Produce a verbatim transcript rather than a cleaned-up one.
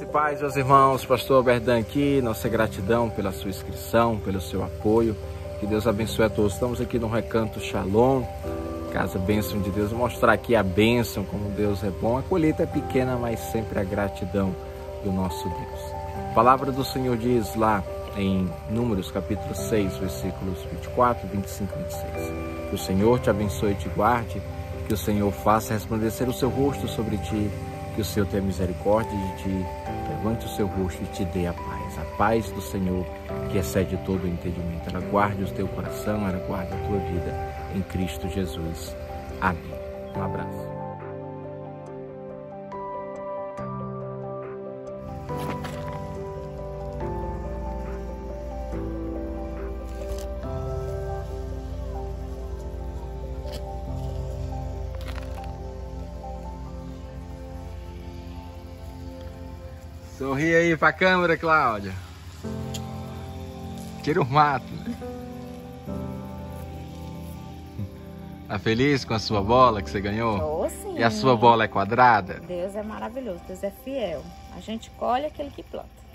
Paz, meus irmãos, pastor Berdan aqui, nossa gratidão pela sua inscrição, pelo seu apoio, que Deus abençoe a todos. Estamos aqui no Recanto Shalom, Casa Bênção de Deus, vou mostrar aqui a bênção, como Deus é bom. A colheita é pequena, mas sempre a gratidão do nosso Deus. A palavra do Senhor diz lá em Números capítulo seis, versículos vinte e quatro, vinte e cinco e vinte e seis. Que o Senhor te abençoe e te guarde, que o Senhor faça resplandecer o seu rosto sobre ti, que o Senhor tenha misericórdia de ti, levante o seu rosto e te dê a paz. A paz do Senhor, que excede todo o entendimento. Ela guarde o teu coração, ela guarde a tua vida em Cristo Jesus. Amém. Um abraço. Sorri aí pra câmera, Cláudia. Tira o mato. Tá feliz com a sua bola que você ganhou? Oh, sim. E a sua bola é quadrada? Deus é maravilhoso, Deus é fiel. A gente colhe aquele que planta.